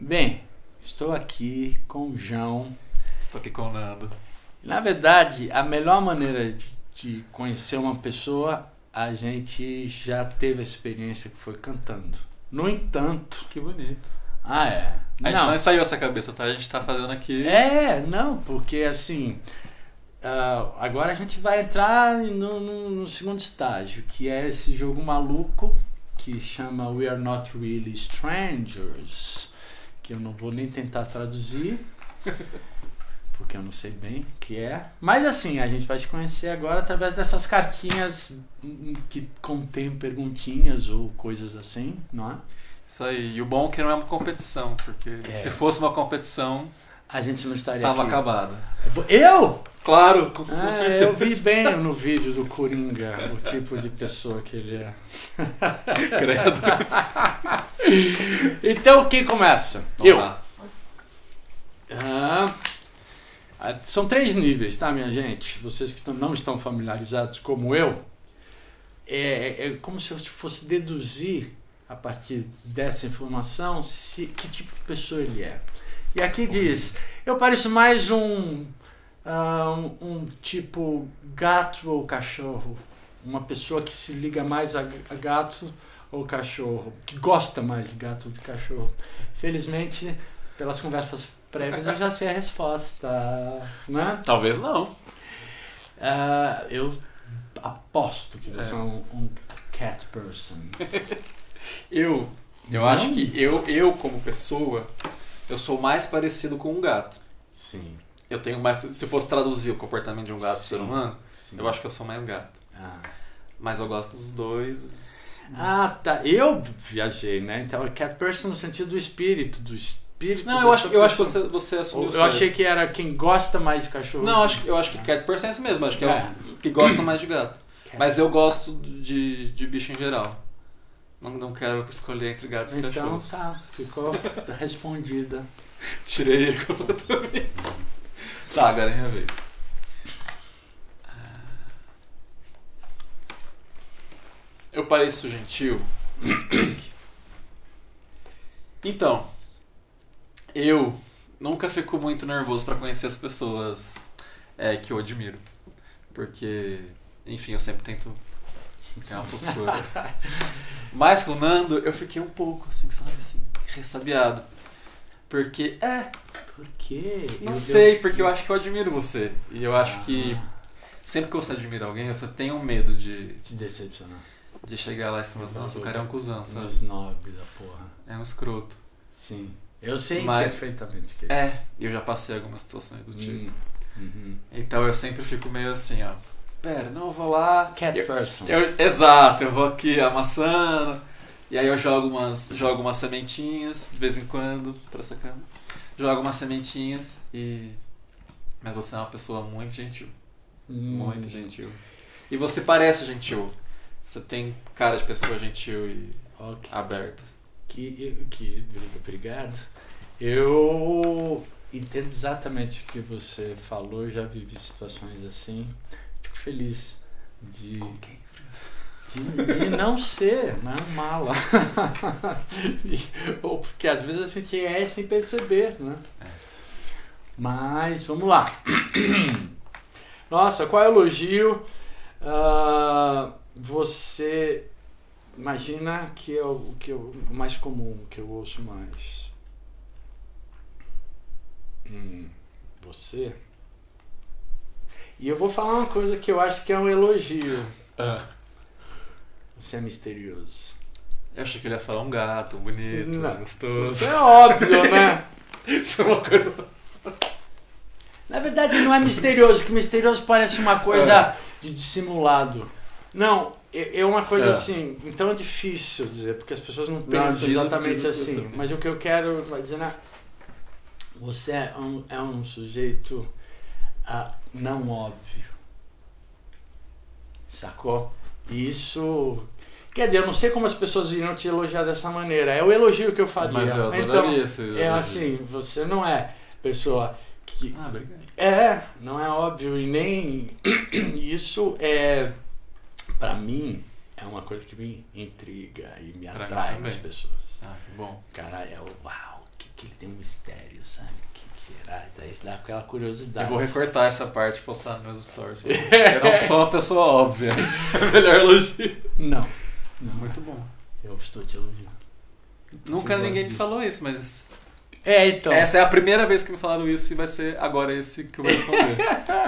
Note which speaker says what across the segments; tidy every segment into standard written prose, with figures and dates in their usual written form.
Speaker 1: Bem, estou aqui com o João.
Speaker 2: Estou aqui com o Nando.
Speaker 1: Na verdade, a melhor maneira de conhecer uma pessoa, a gente já teve a experiência que foi cantando. No entanto...
Speaker 2: Que bonito.
Speaker 1: Ah, é?
Speaker 2: A gente não ensaiou essa cabeça, tá? A gente tá fazendo aqui...
Speaker 1: Não, porque assim... agora a gente vai entrar no segundo estágio, que é esse jogo maluco que chama We Are Not Really Strangers, que eu não vou nem tentar traduzir, porque eu não sei bem o que é. Mas assim, a gente vai se conhecer agora através dessas cartinhas que contêm perguntinhas ou coisas assim, não é?
Speaker 2: Isso aí. E o bom é que não é uma competição, porque se fosse uma competição,
Speaker 1: a gente não estaria
Speaker 2: estava
Speaker 1: aqui.
Speaker 2: acabado.
Speaker 1: Eu?
Speaker 2: Claro, com certeza.
Speaker 1: Eu vi bem no vídeo do Coringa o tipo de pessoa que ele é.
Speaker 2: Credo.
Speaker 1: Então quem começa?
Speaker 2: Vamos lá.
Speaker 1: São 3 níveis, tá, minha gente? Vocês que não estão familiarizados como eu, é como se eu fosse deduzir a partir dessa informação que tipo de pessoa ele é. E aqui diz, eu pareço mais um tipo gato ou cachorro. Uma pessoa que se liga mais a gato ou cachorro, que gosta mais de gato ou de cachorro. Felizmente, pelas conversas prévias, eu já sei a resposta, né?
Speaker 2: Talvez não.
Speaker 1: Eu aposto que você é um cat person.
Speaker 2: Eu acho que eu como pessoa, eu sou mais parecido com um gato.
Speaker 1: Sim.
Speaker 2: Eu tenho mais, se fosse traduzir o comportamento de um gato ser humano,
Speaker 1: sim.
Speaker 2: Eu acho que eu sou mais gato. Mas eu gosto dos dois.
Speaker 1: Tá. Eu viajei, né? Então, cat person no sentido do espírito. Não,
Speaker 2: eu acho que você assumiu.
Speaker 1: Eu achei que era quem gosta mais de cachorro.
Speaker 2: Não, eu acho que cat person é isso mesmo. Acho que é o que gosta mais de gato. Mas eu gosto de bicho em geral. Não quero escolher entre gatos e cachorros.
Speaker 1: Então tá, ficou respondida.
Speaker 2: Tirei ele completamente. Tá, agora é minha vez. Eu pareço gentil? Explique. Então, eu nunca fico muito nervoso pra conhecer as pessoas que eu admiro. Porque, enfim, eu sempre tento ter uma postura. Mas com o Nando, eu fiquei um pouco, assim, sabe, assim, ressabiado. Porque,
Speaker 1: Por quê?
Speaker 2: Não sei, porque eu acho que eu admiro você. E eu acho que sempre que você admira alguém, você tem um medo de
Speaker 1: decepcionar.
Speaker 2: De chegar lá e falar, nossa, o cara é um cuzão, sabe?
Speaker 1: Um snob da porra.
Speaker 2: É um escroto.
Speaker 1: Sim. Eu sei perfeitamente o que
Speaker 2: eu já passei algumas situações do tipo.
Speaker 1: Uhum.
Speaker 2: Então eu sempre fico meio assim, ó. Espera, não, eu vou lá.
Speaker 1: Cat person.
Speaker 2: Exato, eu vou aqui amassando. E aí eu jogo umas sementinhas de vez em quando pra essa cama. Jogo umas sementinhas mas você é uma pessoa muito gentil. Muito gentil. E você parece gentil. Você tem cara de pessoa gentil e aberta.
Speaker 1: Obrigado. Eu entendo exatamente o que você falou. Eu já vivi situações assim. Fico feliz de não ser, né, mala. Ou porque às vezes a gente é sem perceber, né? Mas vamos lá. Nossa, qual é o elogio? Você imagina que é o mais comum, que eu ouço mais. Você. E eu vou falar uma coisa que eu acho que é um elogio. Você é misterioso.
Speaker 2: Eu achei que ele ia falar um gato, bonito, gostoso.
Speaker 1: Isso é óbvio, né?
Speaker 2: Isso é uma coisa...
Speaker 1: Na verdade não é misterioso, que misterioso parece uma coisa de dissimulado. Não, é uma coisa assim, então é difícil dizer, porque as pessoas não pensam exatamente assim. Mas o que eu quero dizer, você é um sujeito não óbvio. Sacou? E isso... Quer dizer, eu não sei como as pessoas iriam te elogiar dessa maneira. É o elogio que eu faria.
Speaker 2: Mas eu adoraria esse elogio.
Speaker 1: É assim, você não é pessoa que...
Speaker 2: obrigado.
Speaker 1: Não é óbvio e nem... Isso pra mim, é uma coisa que me intriga e me atrai nas pessoas.
Speaker 2: Que bom.
Speaker 1: Cara, uau, que que ele tem um mistério, sabe? O que será? Daí dá aquela curiosidade.
Speaker 2: Eu vou recortar essa parte e postar nos meus stories. Eu não sou uma pessoa óbvia. Melhor elogio.
Speaker 1: Não.
Speaker 2: Muito bom.
Speaker 1: Eu estou te elogiando.
Speaker 2: Nunca
Speaker 1: Eu
Speaker 2: ninguém
Speaker 1: gosto
Speaker 2: me falou isso, mas
Speaker 1: então.
Speaker 2: essa é a primeira vez que me falaram isso e vai ser agora esse que eu vou responder.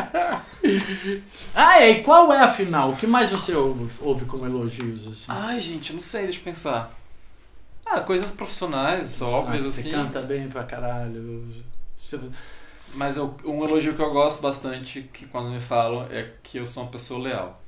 Speaker 1: E qual é afinal? O que mais você ouve como elogios? Assim?
Speaker 2: Ai, gente, não sei, deixa eu pensar. Coisas profissionais, óbvias,
Speaker 1: Você
Speaker 2: assim.
Speaker 1: canta bem pra caralho.
Speaker 2: Mas um elogio que eu gosto bastante, que quando me falam, é que eu sou uma pessoa leal.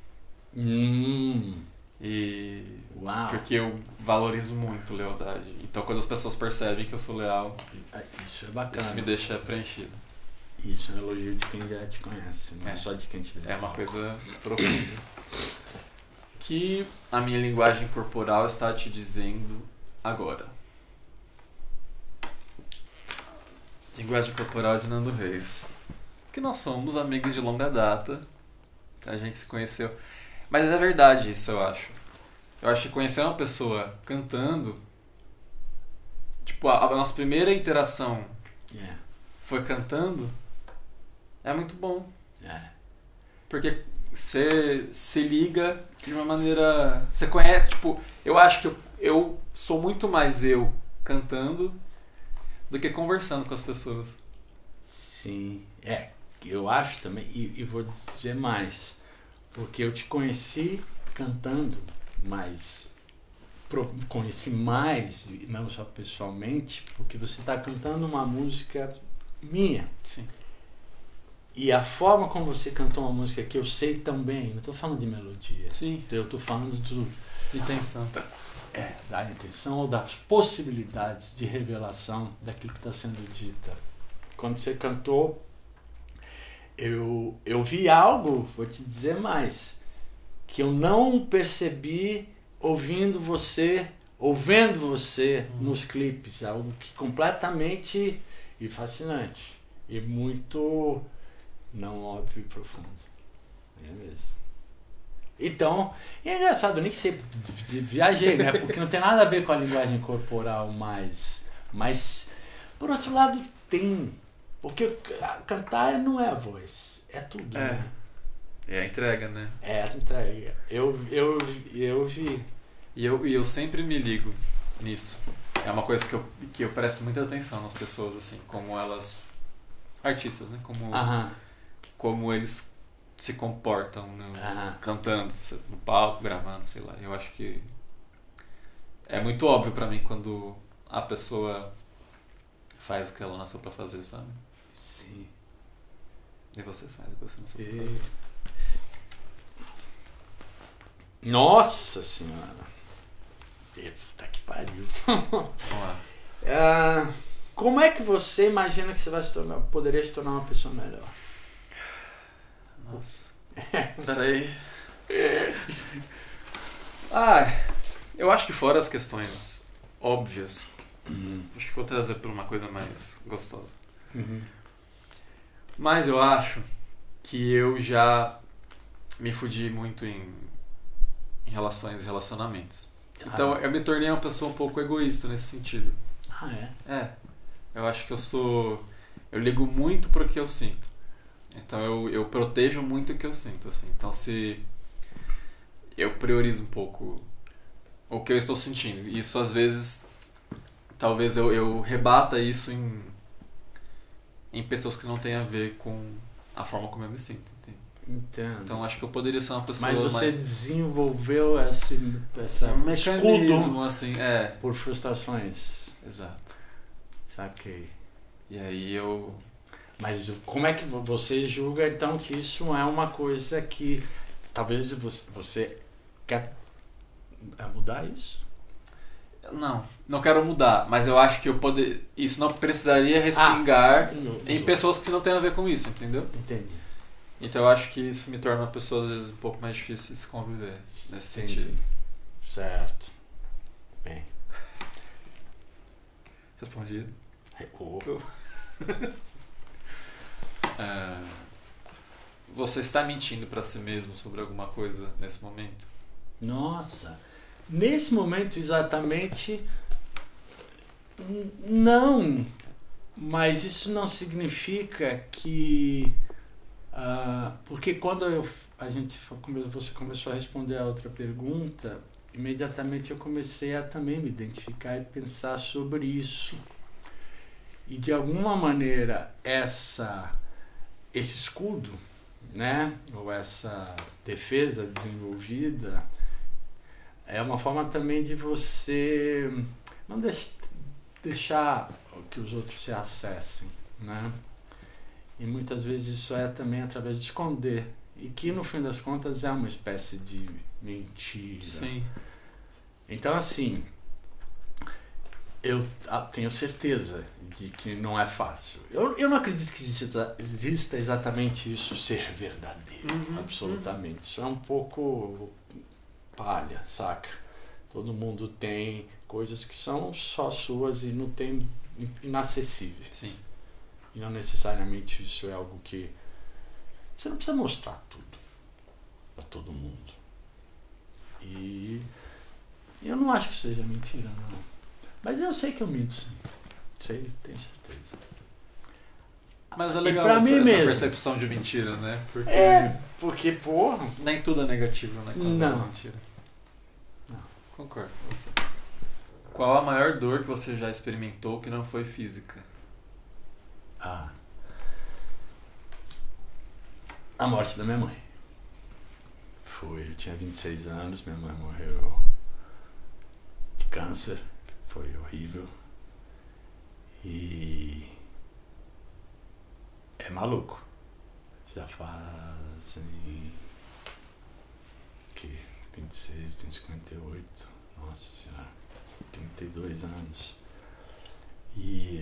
Speaker 2: E...
Speaker 1: Uau.
Speaker 2: Porque eu valorizo muito lealdade. Então quando as pessoas percebem que eu sou leal,
Speaker 1: isso é bacana.
Speaker 2: isso me deixa preenchido.
Speaker 1: Isso é um elogio de quem já te conhece, não é só de quem te vê.
Speaker 2: É uma coisa profunda. Que a minha linguagem corporal está te dizendo agora. Linguagem corporal de Nando Reis. Que nós somos amigos de longa data. A gente se conheceu. Mas é verdade isso, eu acho. Eu acho que conhecer uma pessoa cantando... Tipo, a nossa primeira interação foi cantando. É muito bom. Porque você se liga de uma maneira... Você conhece, tipo... Eu acho que eu sou muito mais eu cantando do que conversando com as pessoas.
Speaker 1: Sim. Eu acho também, e vou dizer mais, porque eu te conheci cantando, mas conheci mais, não só pessoalmente, porque você está cantando uma música minha.
Speaker 2: Sim.
Speaker 1: E a forma como você cantou uma música que eu sei também, não estou falando de melodia.
Speaker 2: Sim.
Speaker 1: Eu estou falando de
Speaker 2: intenção.
Speaker 1: Da intenção ou das possibilidades de revelação daquilo que está sendo dita. Quando você cantou, eu vi algo, vou te dizer mais, que eu não percebi ouvindo você nos clipes. Algo que completamente fascinante. E muito não óbvio e profundo. É mesmo. Então, é engraçado, eu nem sei, viajei, né? Porque não tem nada a ver com a linguagem corporal mais. Mas, por outro lado, tem. Porque cantar não é a voz, é tudo. Né?
Speaker 2: É a entrega, né?
Speaker 1: É a entrega. Eu vi.
Speaker 2: E eu sempre me ligo nisso. É uma coisa que eu presto muita atenção nas pessoas, assim, como elas... Artistas, né? Como eles se comportam cantando, no palco, gravando, sei lá. Eu acho que é muito óbvio pra mim quando a pessoa faz o que ela nasceu pra fazer, sabe?
Speaker 1: Sim.
Speaker 2: E você faz o que você nasceu pra fazer.
Speaker 1: Nossa Senhora! Puta que pariu!
Speaker 2: Vamos lá.
Speaker 1: Como é que você imagina que você vai poderia se tornar uma pessoa melhor?
Speaker 2: Nossa. Peraí. Eu acho que fora as questões óbvias, acho que vou trazer por uma coisa mais gostosa. Mas eu acho que eu já me fudi muito em relações e relacionamentos. Então eu me tornei uma pessoa um pouco egoísta nesse sentido. Eu acho que eu ligo muito pro que eu sinto. Então eu protejo muito o que eu sinto, assim. Então se eu priorizo um pouco o que eu estou sentindo. E isso às vezes, talvez eu rebata isso em pessoas que não tem a ver com a forma como eu me sinto.
Speaker 1: Entendo.
Speaker 2: Então acho que eu poderia ser uma pessoa
Speaker 1: mais... Mas você
Speaker 2: mais...
Speaker 1: desenvolveu esse
Speaker 2: mecanismo,
Speaker 1: escudo
Speaker 2: assim,
Speaker 1: por frustrações.
Speaker 2: Exato.
Speaker 1: Saquei.
Speaker 2: E aí
Speaker 1: Mas como é que você julga então que isso é uma coisa que talvez você quer mudar isso?
Speaker 2: Não quero mudar, mas eu acho que isso não precisaria respingar em pessoas que não tem a ver com isso, entendeu?
Speaker 1: Entendi.
Speaker 2: Então eu acho que isso me torna uma pessoa às vezes um pouco mais difícil de se conviver nesse sentido.
Speaker 1: Certo. Bem.
Speaker 2: Respondido. Você está mentindo para si mesmo sobre alguma coisa nesse momento?
Speaker 1: Nossa, nesse momento exatamente não, Mas isso não significa que... porque quando você começou a responder a outra pergunta, imediatamente eu comecei a também me identificar e pensar sobre isso. E de alguma maneira esse escudo, né, ou essa defesa desenvolvida é uma forma também de você não deixar que os outros se acessem, né? E muitas vezes isso é também através de esconder, e que no fim das contas é uma espécie de mentira.
Speaker 2: Sim.
Speaker 1: Então, assim, eu tenho certeza de que não é fácil. Eu não acredito que exista exatamente isso ser verdadeiro, absolutamente. Isso é um pouco palha, saca? Todo mundo tem coisas que são só suas e não tem inacessíveis.
Speaker 2: Sim.
Speaker 1: E não necessariamente isso é algo que... Você não precisa mostrar tudo para todo mundo. E eu não acho que seja mentira, não. Mas eu sei que eu minto, sim. Sei, tenho certeza.
Speaker 2: Mas é legal
Speaker 1: pra mim
Speaker 2: essa
Speaker 1: mesmo.
Speaker 2: percepção de mentira, né?
Speaker 1: Porque, porra...
Speaker 2: Nem tudo é negativo, né? Quando
Speaker 1: Não.
Speaker 2: é mentira.
Speaker 1: Não.
Speaker 2: Concordo com você. Qual a maior dor que você já experimentou que não foi física?
Speaker 1: A morte da minha mãe. Eu tinha 26 anos, minha mãe morreu de câncer. Foi horrível. E é maluco. Já fazem 26, tem 58, nossa senhora, 32 anos. E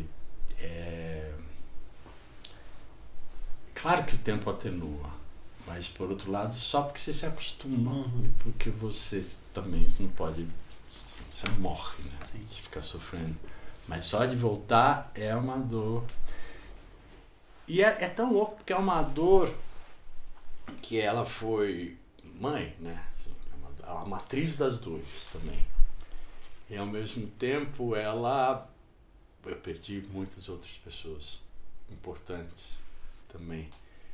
Speaker 1: claro que o tempo atenua, mas por outro lado, só porque você se acostuma e porque você também não pode, você morre, né?
Speaker 2: Sim.
Speaker 1: Você fica sofrendo. Mas só de voltar é uma dor. E é tão louco porque é uma dor que ela foi mãe, né? Ela é uma matriz das dores também. E ao mesmo tempo eu perdi muitas outras pessoas importantes também.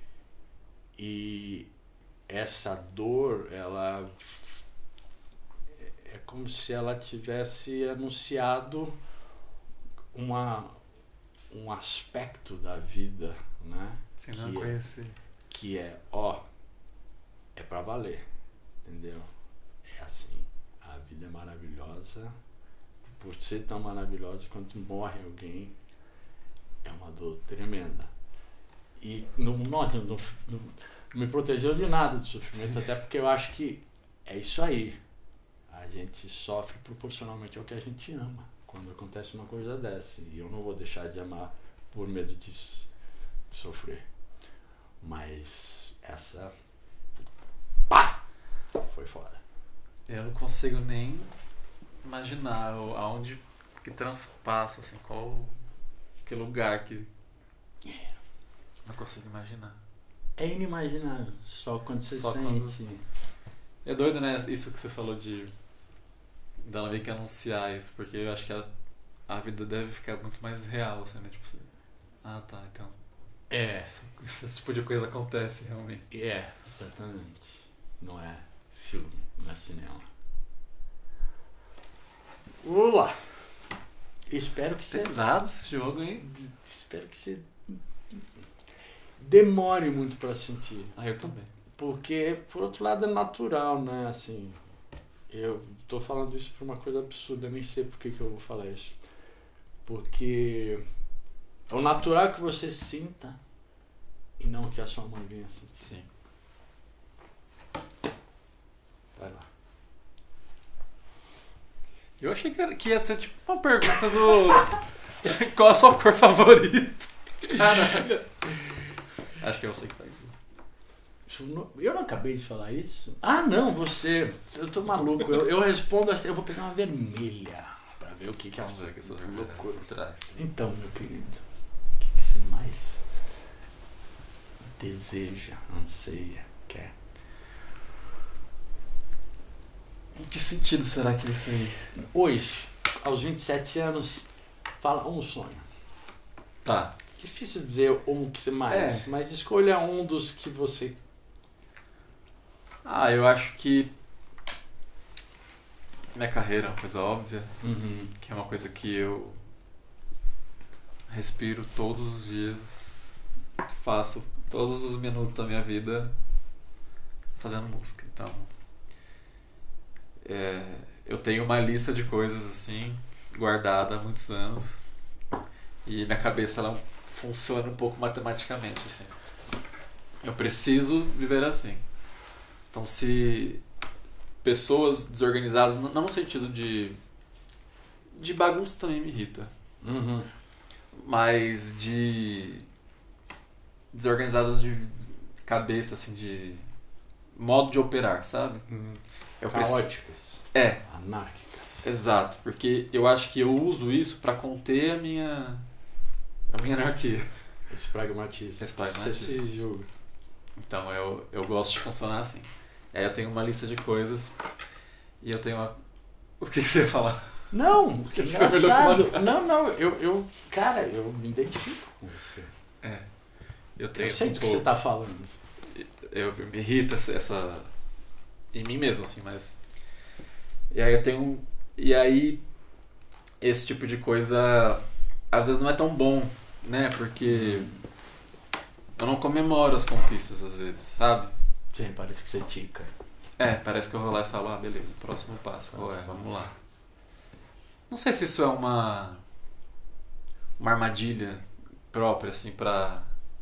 Speaker 1: E essa dor, ela é como se ela tivesse anunciado um aspecto da vida, né?
Speaker 2: Sem não conhecer.
Speaker 1: Que é pra valer, entendeu? É assim, a vida é maravilhosa, por ser tão maravilhosa, quando morre alguém, é uma dor tremenda. E não me protegeu de nada de sofrimento, até porque eu acho que é isso aí. A gente sofre proporcionalmente ao que a gente ama quando acontece uma coisa dessa. E eu não vou deixar de amar por medo de sofrer. Mas essa... Pá! Foi foda.
Speaker 2: Eu não consigo nem imaginar aonde que transpassa, assim, que lugar que... Não consigo imaginar.
Speaker 1: É inimaginável, só quando você sente.
Speaker 2: É doido, né? Isso que você falou dela meio que anunciar isso, porque eu acho que a vida deve ficar muito mais real, assim, né? Tipo, tá, então... Esse tipo de coisa acontece, realmente.
Speaker 1: Exatamente. Não é filme, não é cinema. Olá! Espero que você...
Speaker 2: Pesado esse jogo, hein?
Speaker 1: Espero que você demore muito pra sentir.
Speaker 2: Eu também.
Speaker 1: Porque, por outro lado, é natural, né? Assim, eu tô falando isso por uma coisa absurda, eu nem sei por que eu vou falar isso. Porque é o natural que você sinta e não que a sua mãe venha sentir.
Speaker 2: Sim.
Speaker 1: Vai lá.
Speaker 2: Eu achei que ia ser tipo uma pergunta do... Qual a sua cor favorita? Caralho. Acho que é você que faz isso.
Speaker 1: Eu não acabei de falar isso? Não, você. Eu tô maluco. Eu respondo assim, eu vou pegar uma vermelha pra ver o que é
Speaker 2: Vamos ver que essa loucura traz.
Speaker 1: Então, meu querido, o que você mais deseja, anseia, quer?
Speaker 2: Em que sentido será que é isso aí?
Speaker 1: Hoje, aos 27 anos, fala um sonho.
Speaker 2: Tá.
Speaker 1: Difícil dizer um que você mais, mas escolha um dos que você...
Speaker 2: Eu acho que minha carreira é uma coisa óbvia, que é uma coisa que eu respiro todos os dias, faço todos os minutos da minha vida fazendo música. Então, eu tenho uma lista de coisas assim, guardada há muitos anos, e minha cabeça ela funciona um pouco matematicamente, assim. Eu preciso viver assim. Então, se pessoas desorganizadas, não no sentido de bagunça também me irrita, mas de desorganizadas de cabeça, assim, de modo de operar, sabe?
Speaker 1: Caóticas. Anárquicas.
Speaker 2: Exato, porque eu acho que eu uso isso pra conter a minha anarquia.
Speaker 1: Esse pragmatismo. Você se julga.
Speaker 2: Então eu gosto de funcionar assim. Aí eu tenho uma lista de coisas e eu tenho uma... O que você ia falar?
Speaker 1: Não, que engraçado. Cara, eu me identifico com você.
Speaker 2: Eu
Speaker 1: sei do que você tá falando.
Speaker 2: Me irrita essa... Em mim mesmo, assim, mas... E aí eu tenho... E aí esse tipo de coisa às vezes não é tão bom, né? Porque eu não comemoro as conquistas às vezes, sabe?
Speaker 1: Sim, parece que você tica.
Speaker 2: Parece que eu vou lá e falo, beleza, próximo passo, qual é? Vamos lá. Não sei se isso é uma armadilha própria, assim, pra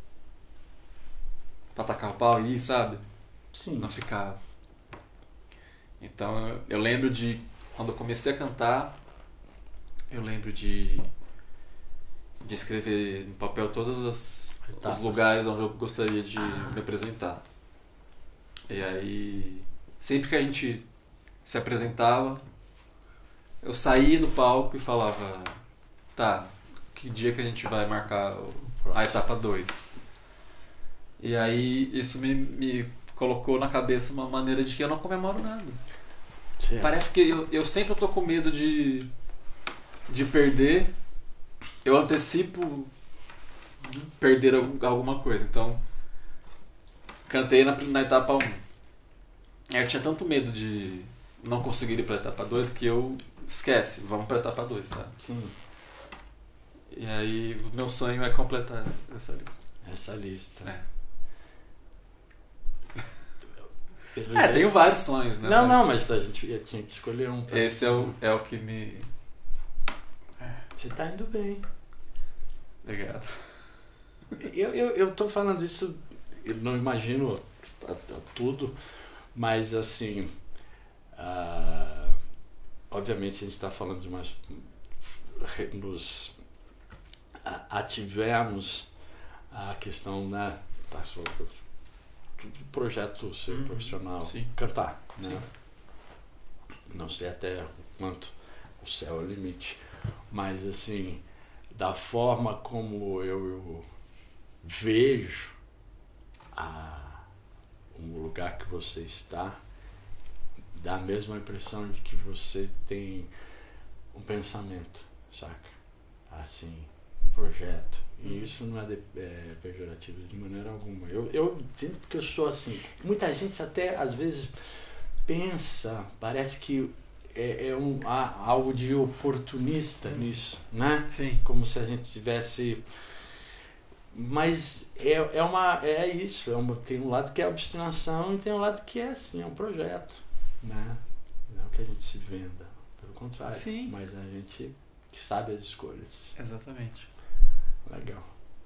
Speaker 2: tacar o pau e ir, sabe?
Speaker 1: Sim.
Speaker 2: Não ficar... Então, eu lembro de... Quando eu comecei a cantar, eu lembro de escrever no papel todos os lugares onde eu gostaria de me apresentar. E aí, sempre que a gente se apresentava, eu saía do palco e falava, tá, que dia que a gente vai marcar a etapa 2? E aí, isso me colocou na cabeça uma maneira de que eu não comemoro nada.
Speaker 1: Certo.
Speaker 2: Parece que eu sempre tô com medo de perder. Eu antecipo perder alguma coisa. Então, cantei na etapa 1. Eu tinha tanto medo de não conseguir ir pra etapa 2 que eu esquece, vamos pra etapa 2, sabe?
Speaker 1: Sim.
Speaker 2: E aí, o meu sonho é completar essa lista.
Speaker 1: Essa lista.
Speaker 2: Tenho vários sonhos, né?
Speaker 1: Mas a gente tinha que escolher um.
Speaker 2: Esse é o que me...
Speaker 1: Você tá indo bem.
Speaker 2: Obrigado.
Speaker 1: Eu tô falando isso, eu não imagino tudo, mas assim, obviamente a gente está falando de umas... Nos ativemos a questão, né, do projeto seu profissional,
Speaker 2: sim.
Speaker 1: cantar, né?
Speaker 2: Sim.
Speaker 1: Não sei até o quanto o céu é o limite, mas assim, da forma como eu vejo o lugar que você está, dá a mesma impressão de que você tem um pensamento, saca? Assim, um projeto. E isso não é pejorativo de maneira alguma. Eu entendo porque eu sou assim. Muita gente até às vezes pensa, parece que há algo de oportunista nisso, né?
Speaker 2: Sim.
Speaker 1: Como se a gente tivesse... Mas tem um lado que é obstinação e tem um lado que é assim, é um projeto, né? Não é o que a gente se venda, pelo contrário.
Speaker 2: Sim.
Speaker 1: Mas a gente sabe as escolhas.
Speaker 2: Exatamente.
Speaker 1: Legal.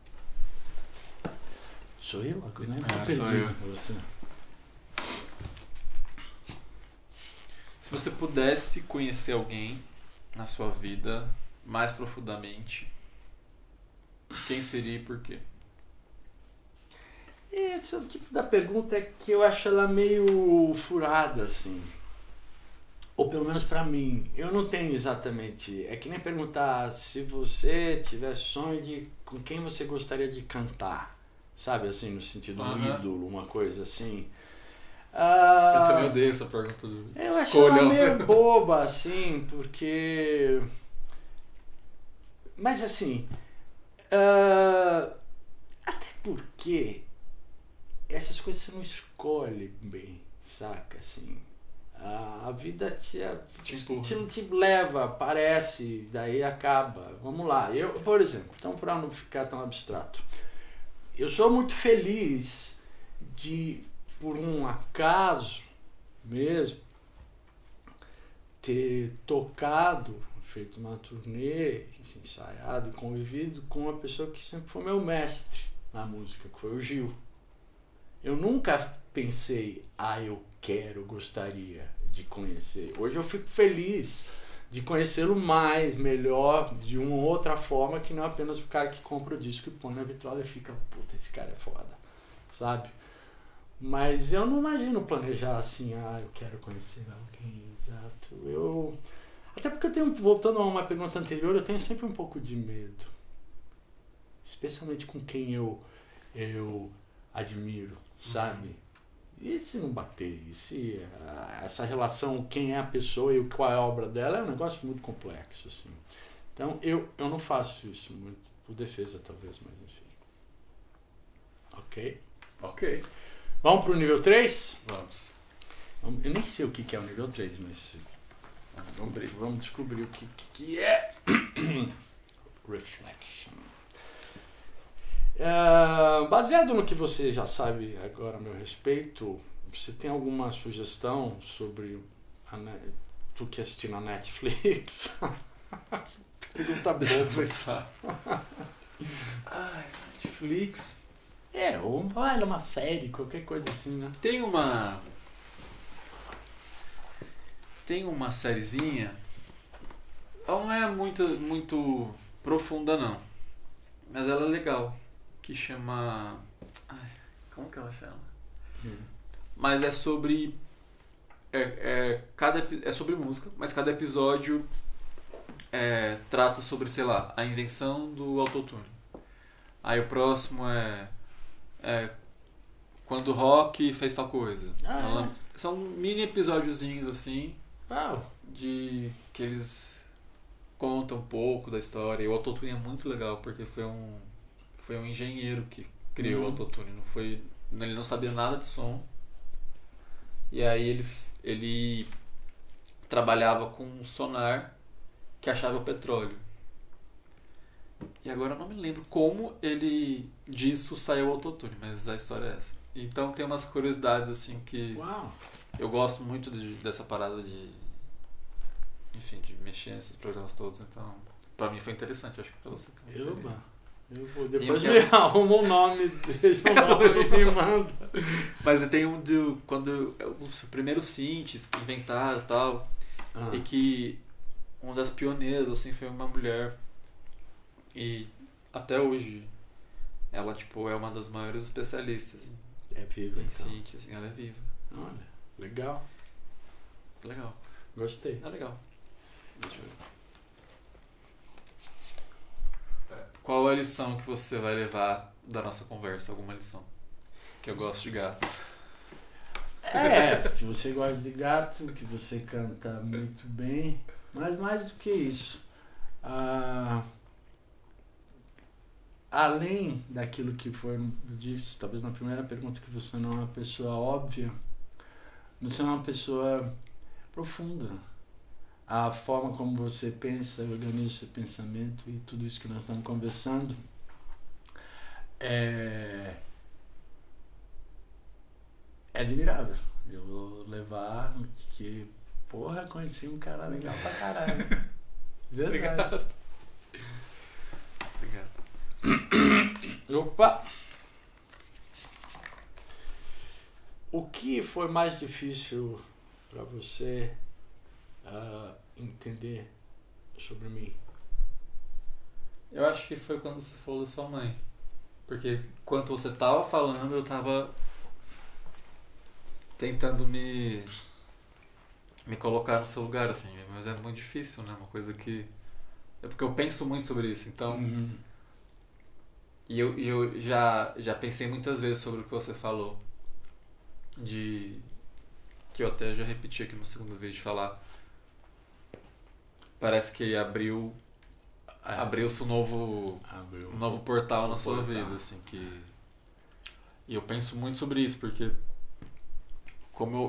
Speaker 1: Sou eu agora, né?
Speaker 2: Sou eu.
Speaker 1: Você.
Speaker 2: Se você pudesse conhecer alguém na sua vida mais profundamente, quem seria e por quê?
Speaker 1: Esse é o tipo da pergunta que eu acho ela meio furada, assim. Ou pelo menos pra mim. Eu não tenho exatamente... É que nem perguntar se você tivesse sonho de com quem você gostaria de cantar. Sabe, assim, no sentido um ídolo, uma coisa assim.
Speaker 2: Eu também odeio essa pergunta.
Speaker 1: Eu acho ela meio boba, assim, porque... Mas assim... Até porque essas coisas você não escolhe bem, saca? Assim, a vida te leva, aparece, daí acaba. Vamos lá. Eu, por exemplo, então para não ficar tão abstrato, eu sou muito feliz de, por um acaso mesmo, ter tocado, feito uma turnê, ensaiado e convivido com uma pessoa que sempre foi meu mestre na música, que foi o Gil. Eu nunca pensei, gostaria de conhecer. Hoje eu fico feliz de conhecê-lo mais, melhor, de uma outra forma, que não é apenas o cara que compra o disco e põe na vitrola e fica, puta, esse cara é foda, sabe? Mas eu não imagino planejar assim, eu quero conhecer alguém, exato. Até porque eu tenho, voltando a uma pergunta anterior, eu tenho sempre um pouco de medo. Especialmente com quem eu admiro, sabe? E se não bater? E se essa relação, quem é a pessoa e qual é a obra dela, é um negócio muito complexo, assim. Então, eu não faço isso muito, por defesa talvez, mas enfim. Ok. Vamos pro nível 3?
Speaker 2: Vamos.
Speaker 1: Eu nem sei o que é o nível 3, mas vamos descobrir o que é Reflection. Baseado no que você já sabe agora a meu respeito, você tem alguma sugestão sobre tu que assistiu na Netflix? Pergunta boa.
Speaker 2: Ai, Netflix.
Speaker 1: Ou uma série, qualquer coisa assim, né?
Speaker 2: Tem uma sériezinha. Ela não é muito profunda, não. Mas ela é legal. Que chama... como que ela chama? Mas é sobre... É sobre música, mas cada episódio trata sobre, sei lá, a invenção do autotune. Aí o próximo é quando o rock fez tal coisa. São mini episódiozinhos assim, de que eles contam um pouco da história. E o autotune é muito legal porque foi um engenheiro que criou o autotune. Ele não sabia nada de som. E aí ele trabalhava com um sonar que achava o petróleo. E agora eu não me lembro como disso saiu o autotune, mas a história é essa. Então tem umas curiosidades assim que...
Speaker 1: Uau.
Speaker 2: Eu gosto muito dessa parada de mexer nesses programas todos, então pra mim foi interessante, acho que pra você também seria.
Speaker 1: Eu vou depois me arruma um nome, deixa um nome e me manda.
Speaker 2: Mas tem quando os primeiros synths que inventaram e tal, e que uma das pioneiras assim foi uma mulher, e até hoje ela é uma das maiores especialistas
Speaker 1: viva
Speaker 2: em synths, assim, ela é viva.
Speaker 1: Olha, legal. Gostei.
Speaker 2: É legal. Deixa eu ver. Qual a lição que você vai levar da nossa conversa? Alguma lição? Que eu gosto de gatos.
Speaker 1: Que você gosta de gato, que você canta muito bem, mas mais do que isso, além daquilo que foi disse, talvez na primeira pergunta, que você não é uma pessoa óbvia, você é uma pessoa profunda. A forma como você pensa, organiza o seu pensamento e tudo isso que nós estamos conversando é admirável. Eu vou levar que, conheci um cara legal pra caralho. Verdade.
Speaker 2: Obrigado.
Speaker 1: Opa! O que foi mais difícil para você entender sobre mim?
Speaker 2: Eu acho que foi quando você falou da sua mãe. Porque enquanto você tava falando, eu tava tentando me colocar no seu lugar, assim. Mas é muito difícil, né? Uma coisa que... É porque eu penso muito sobre isso, então... E eu já pensei muitas vezes sobre o que você falou. Que eu até já repeti aqui uma segunda vez de falar. Parece que abriu abriu-se um novo portal na sua vida, assim, que... E eu penso muito sobre isso, porque como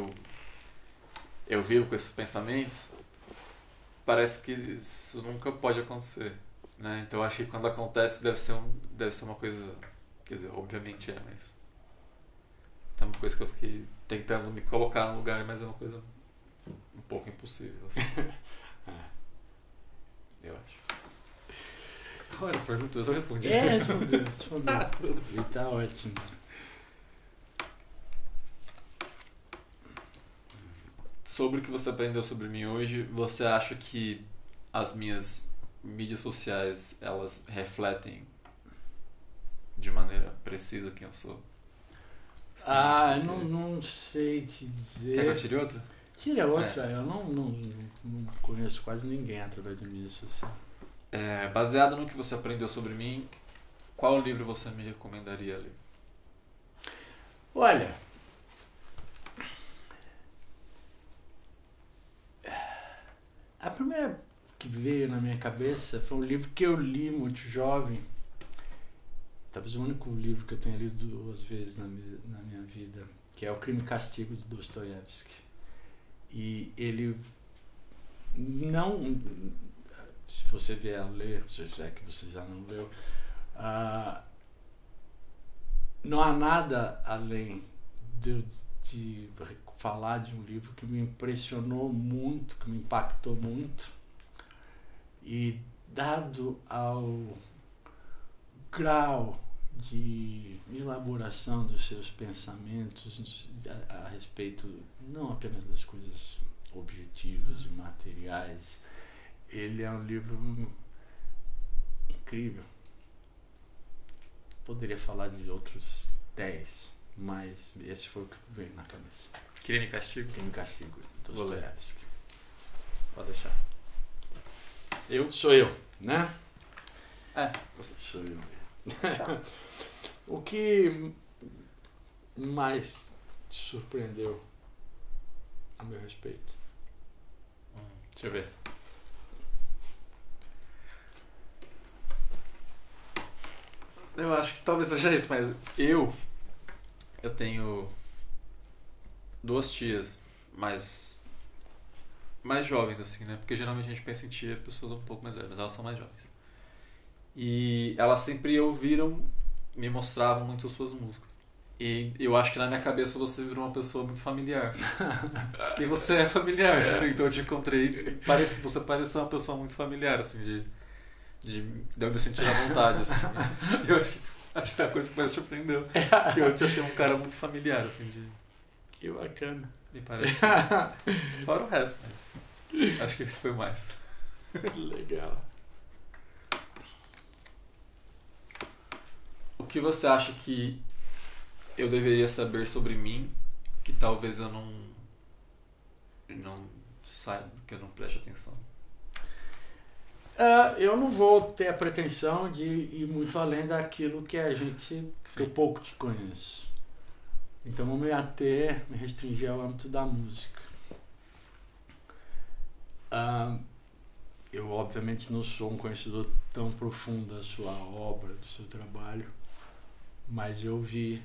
Speaker 2: eu vivo com esses pensamentos, parece que isso nunca pode acontecer, né? Então eu acho que quando acontece deve ser uma coisa, quer dizer, obviamente mas é uma coisa que eu fiquei tentando me colocar no lugar, mas é uma coisa um pouco impossível, assim. Eu acho. Olha, pergunta, eu só respondi.
Speaker 1: Respondeu. E tá ótimo.
Speaker 2: Sobre o que você aprendeu sobre mim hoje, você acha que as minhas mídias sociais, elas refletem de maneira precisa quem eu sou? Sim,
Speaker 1: não sei te dizer.
Speaker 2: Quer que eu tire outra?
Speaker 1: Tira outra. Eu não conheço quase ninguém através de mídia social.
Speaker 2: Baseado no que você aprendeu sobre mim, qual livro você me recomendaria ler?
Speaker 1: Olha, a primeira que veio na minha cabeça foi um livro que eu li muito jovem. Talvez o único livro que eu tenha lido 2 vezes na minha vida, que é O Crime e Castigo, de Dostoiévski. E ele não... Se você vier a ler, se é que você já não leu, não há nada além de falar de um livro que me impressionou muito, que me impactou muito, e dado ao grau de elaboração dos seus pensamentos a respeito não apenas das coisas objetivas e materiais, ele é um livro incrível. Poderia falar de outros 10, mas esse foi o que veio na cabeça.
Speaker 2: Crime e Castigo?
Speaker 1: Crime e Castigo, Dostoiévski.
Speaker 2: Pode deixar.
Speaker 1: Sou eu, né?
Speaker 2: Você.
Speaker 1: Sou eu. O que mais te surpreendeu a meu respeito?
Speaker 2: Deixa eu ver. Eu acho que talvez seja isso, mas eu tenho 2 tias mais jovens, assim, né? Porque geralmente a gente pensa em tia pessoas um pouco mais velhas, mas elas são mais jovens. E elas sempre me mostravam muito as suas músicas. E eu acho que na minha cabeça você virou uma pessoa muito familiar. E você é familiar, assim, então eu te encontrei, você parece uma pessoa muito familiar, assim, de eu me sentir à vontade, assim. Eu acho que é a coisa que mais surpreendeu. Que eu te achei um cara muito familiar, assim,
Speaker 1: Que bacana.
Speaker 2: Me parece. Fora o resto, mas acho que esse foi mais.
Speaker 1: Legal.
Speaker 2: O que você acha que eu deveria saber sobre mim que talvez eu não saiba, que eu não preste atenção?
Speaker 1: Eu não vou ter a pretensão de ir muito além daquilo que que eu pouco te conheço. Então vou me restringir ao âmbito da música. Eu obviamente não sou um conhecedor tão profundo da sua obra, do seu trabalho, mas eu vi,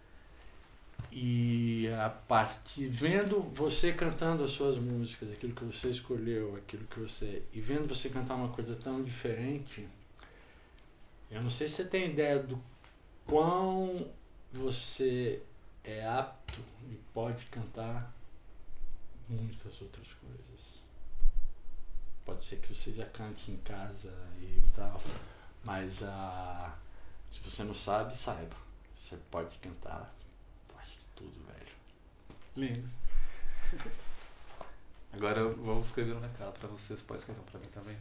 Speaker 1: e vendo você cantando as suas músicas, aquilo que você escolheu, e vendo você cantar uma coisa tão diferente, eu não sei se você tem ideia do quão você é apto e pode cantar muitas outras coisas. Pode ser que você já cante em casa e tal, mas se você não sabe, saiba. Você pode cantar, acho que tudo, velho.
Speaker 2: Lindo. Agora eu vou escrever um recado pra vocês, pode escrever pra mim também.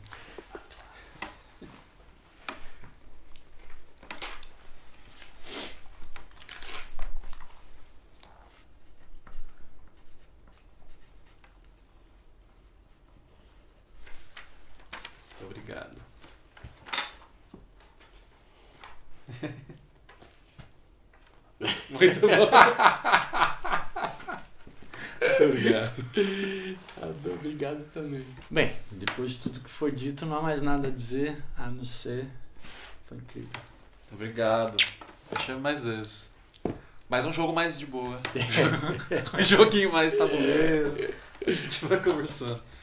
Speaker 2: Obrigado. Muito bom. Obrigado.
Speaker 1: Obrigado também. Bem, depois de tudo que foi dito, não há mais nada a dizer, a não ser... Foi incrível.
Speaker 2: Obrigado. Eu chamo mais vezes. Mais um jogo mais de boa. Um joguinho mais tabuleiro. A gente vai conversando.